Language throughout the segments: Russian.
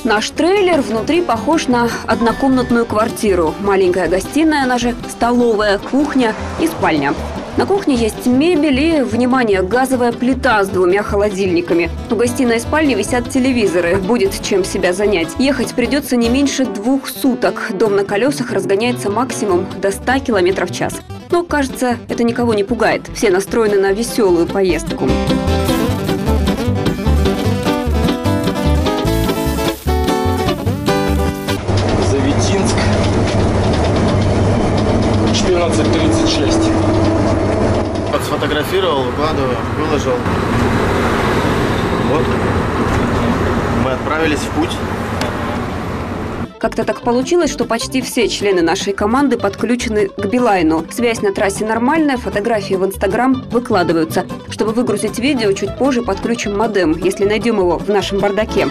Наш трейлер внутри похож на однокомнатную квартиру. Маленькая гостиная, она же столовая, кухня и спальня. На кухне есть мебель и, внимание, газовая плита с 2 холодильниками. В гостиной и спальне висят телевизоры. Будет чем себя занять. Ехать придется не меньше 2 суток. Дом на колесах разгоняется максимум до 100 км в час. Но, кажется, это никого не пугает. Все настроены на веселую поездку. Завитинск, 14:36. Сфотографировал, выкладываю, выложил. Вот. Мы отправились в путь. Как-то так получилось, что почти все члены нашей команды подключены к Билайну. Связь на трассе нормальная, фотографии в Инстаграм выкладываются. Чтобы выгрузить видео, чуть позже подключим модем, если найдем его в нашем бардаке.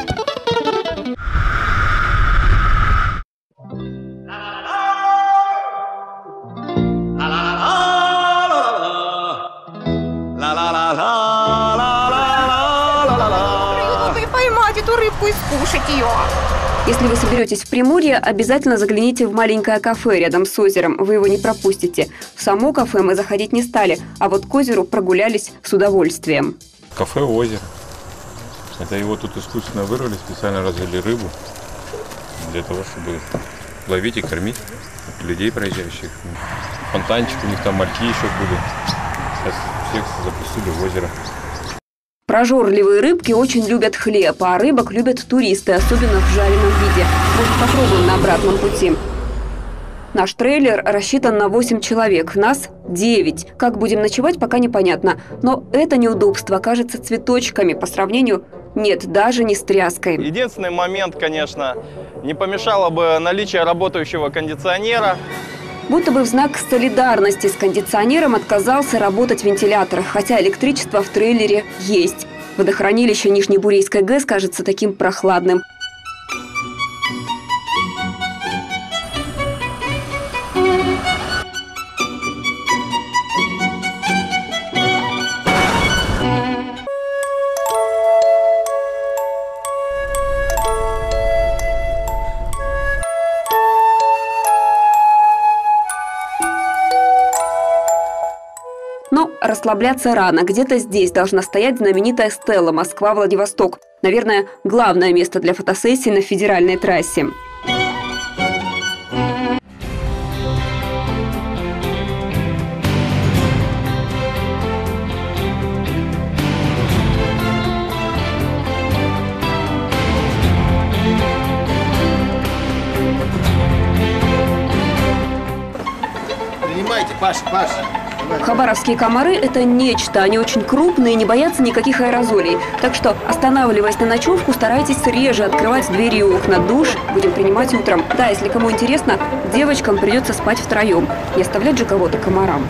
Поймать эту рыбку и скушать ее. Если вы соберетесь в Приморье, обязательно загляните в маленькое кафе рядом с озером. Вы его не пропустите. В само кафе мы заходить не стали, а вот к озеру прогулялись с удовольствием. Кафе «Озеро». Это его тут искусственно вырвали, специально развели рыбу для того, чтобы ловить и кормить людей проезжающих. Фонтанчик у них там, мальки еще были. Сейчас всех запустили в озеро. Прожорливые рыбки очень любят хлеб, а рыбок любят туристы, особенно в жареном виде. Может, попробуем на обратном пути. Наш трейлер рассчитан на 8 человек, нас 9. Как будем ночевать, пока непонятно. Но это неудобство кажется цветочками по сравнению, нет, даже не с тряской. Единственный момент, конечно, не помешало бы наличие работающего кондиционера. Будто бы в знак солидарности с кондиционером отказался работать вентилятор, хотя электричество в трейлере есть. Водохранилище Нижнебурейской ГЭС кажется таким прохладным. Но расслабляться рано. Где-то здесь должна стоять знаменитая стела Москва-Владивосток. Наверное, главное место для фотосессии на федеральной трассе. Принимайте, Паш. Хабаровские комары – это нечто. Они очень крупные, не боятся никаких аэрозолей. Так что, останавливаясь на ночевку, старайтесь реже открывать двери и окна. Душ будем принимать утром. Да, если кому интересно, девочкам придется спать втроем. Не оставлять же кого-то комарам.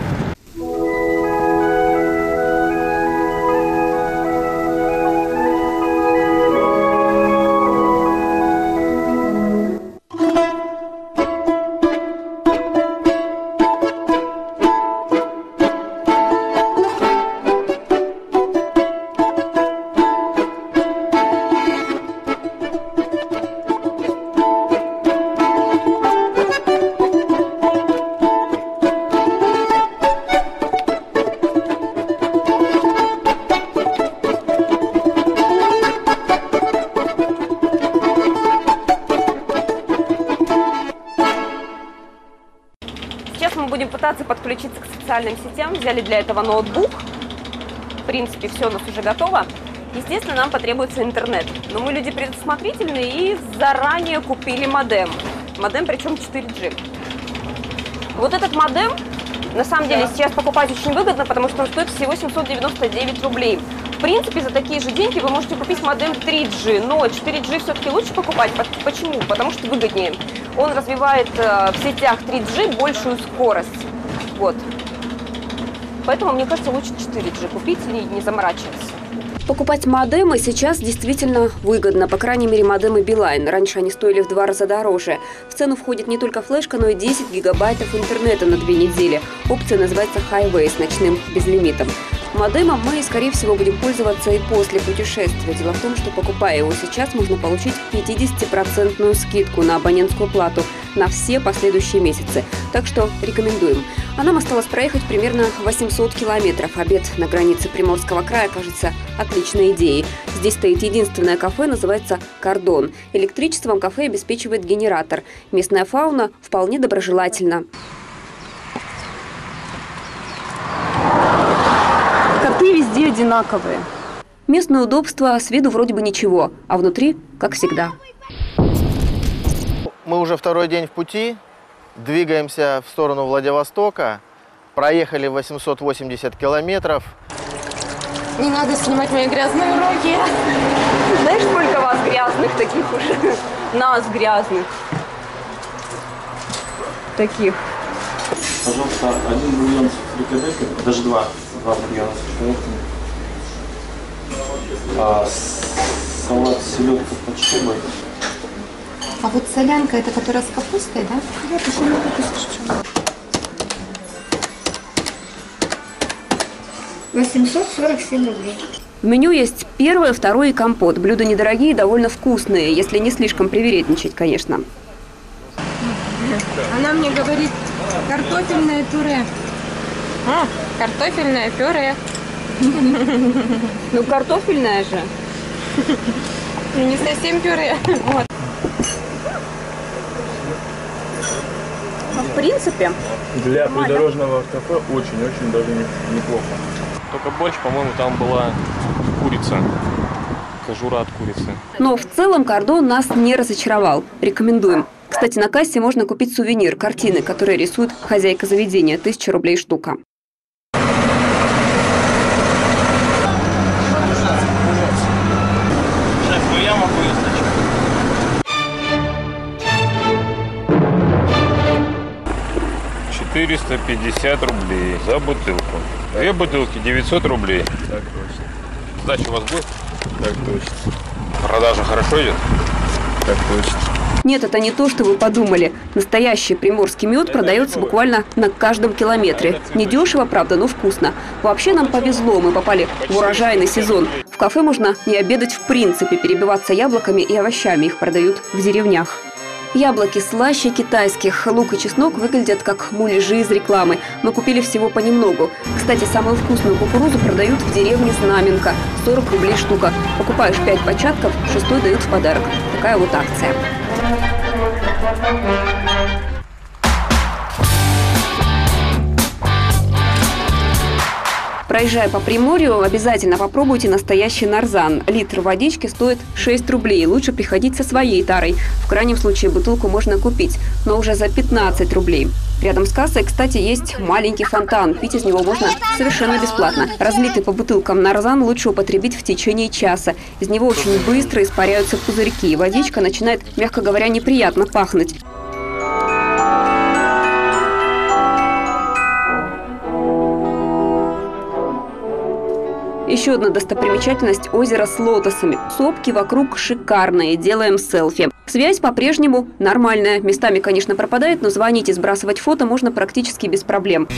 Сейчас мы будем пытаться подключиться к социальным сетям. Взяли для этого ноутбук. В принципе, все у нас уже готово. Естественно, нам потребуется интернет. Но мы люди предусмотрительные и заранее купили модем. Модем причем 4G. Вот этот модем, на самом деле, сейчас покупать очень выгодно, потому что он стоит всего 799 рублей. В принципе, за такие же деньги вы можете купить модем 3G, но 4G все-таки лучше покупать. Почему? Потому что выгоднее. Он развивает в сетях 3G большую скорость. Вот. Поэтому, мне кажется, лучше 4G купить и не заморачиваться. Покупать модемы сейчас действительно выгодно. По крайней мере, модемы Билайн. Раньше они стоили в 2 раза дороже. В цену входит не только флешка, но и 10 гигабайтов интернета на 2 недели. Опция называется Highway с ночным безлимитом. Модемом мы, скорее всего, будем пользоваться и после путешествия. Дело в том, что, покупая его сейчас, можно получить 50% скидку на абонентскую плату на все последующие месяцы. Так что рекомендуем. А нам осталось проехать примерно 800 километров. Обед на границе Приморского края кажется отличной идеей. Здесь стоит единственное кафе, называется «Кордон». Электричеством кафе обеспечивает генератор. Местная фауна вполне доброжелательна. Коты везде одинаковые. Местное удобство, с виду вроде бы ничего, а внутри, как всегда. Мы уже второй день в пути, двигаемся в сторону Владивостока, проехали 880 километров. Не надо снимать мои грязные руки. Знаешь, сколько вас грязных таких уже? Нас грязных. Таких. Пожалуйста, один бульон с фрикаделькой, даже два бульона с фрикадельками. Салат селедка под шубой. А вот солянка, это которая с капустой, да? Я пишу на капусту. 847 рублей. В меню есть первое, второе и компот. Блюда недорогие и довольно вкусные, если не слишком привередничать, конечно. Она мне говорит, картофельное пюре. Картофельное пюре. Ну, картофельное же. Не совсем пюре. Вот. Ну, в принципе, Для придорожного кафе очень-очень даже неплохо. Только больше, по-моему, там была курица. Кожура от курицы. Но в целом «Кордон» нас не разочаровал. Рекомендуем. Кстати, на кассе можно купить сувенир, картины, которые рисует хозяйка заведения. 1000 рублей штука. Шеф, ну я могу, если что. $450 рублей за бутылку. 2 бутылки 900 рублей. Так точно. Сдача у вас будет? Так точно. Продажа хорошо идет? Так точно. Нет, это не то, что вы подумали. Настоящий приморский мед продается буквально на каждом километре. Недешево, правда, но вкусно. Вообще нам повезло, мы попали в урожайный сезон. В кафе можно не обедать в принципе, перебиваться яблоками и овощами. Их продают в деревнях. Яблоки слаще китайских. Лук и чеснок выглядят как муляжи из рекламы. Мы купили всего понемногу. Кстати, самую вкусную кукурузу продают в деревне Знаменка. 40 рублей штука. Покупаешь 5 початков, 6-й дают в подарок. Такая вот акция. Проезжая по Приморью, обязательно попробуйте настоящий нарзан. Литр водички стоит 6 рублей. Лучше приходить со своей тарой. В крайнем случае бутылку можно купить, но уже за 15 рублей. Рядом с кассой, кстати, есть маленький фонтан. Пить из него можно совершенно бесплатно. Разлитый по бутылкам нарзан лучше употребить в течение часа. Из него очень быстро испаряются пузырьки. Водичка начинает, мягко говоря, неприятно пахнуть. Еще одна достопримечательность – озеро с лотосами. Сопки вокруг шикарные, делаем селфи. Связь по-прежнему нормальная. Местами, конечно, пропадает, но звонить и сбрасывать фото можно практически без проблем.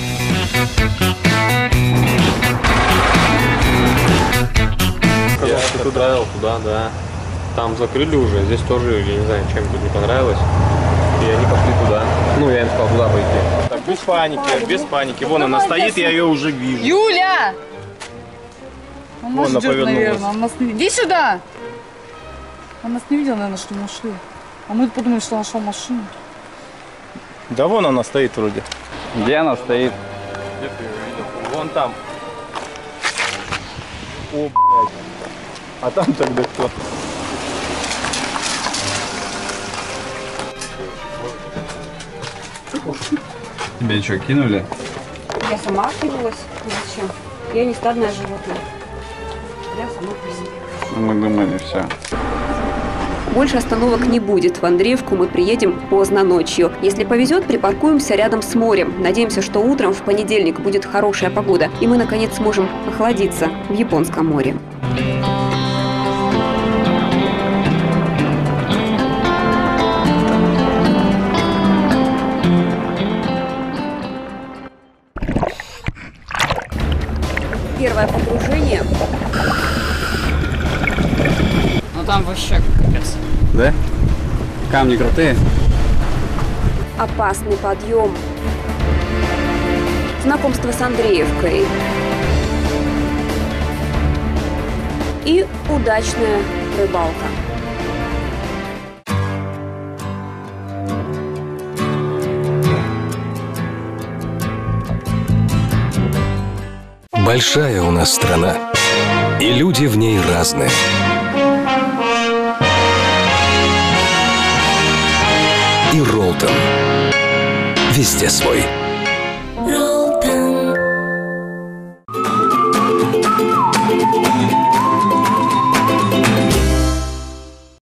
Я отправил туда, да. Там закрыли уже, здесь тоже, я не знаю, чем тут не понравилось. И они пошли туда. Ну, я им сказал туда пойти. Так, без паники, без паники. Вон она стоит, я ее уже вижу. Юля! Он нас Вон, ждет, повернулась. наверное. Он нас не... Иди сюда! Он нас не видел, наверное, что мы ушли. А мы подумали, что нашел машину. Да вон она стоит вроде. Где она стоит? Где ты ее видел? Вон там. О, блядь. А там тогда кто? Тебя что, кинули? Я сама кинулась. Зачем? Я не стадное животное. Я сама по себе. Мы думали, все. Больше остановок не будет. В Андреевку мы приедем поздно ночью. Если повезет, припаркуемся рядом с морем. Надеемся, что утром в понедельник будет хорошая погода, и мы, наконец, сможем охладиться в Японском море. Первая там вообще капец. Да? Камни крутые. Опасный подъем. Знакомство с Андреевкой. И удачная рыбалка. Большая у нас страна, и люди в ней разные. И Ролтон везде свой.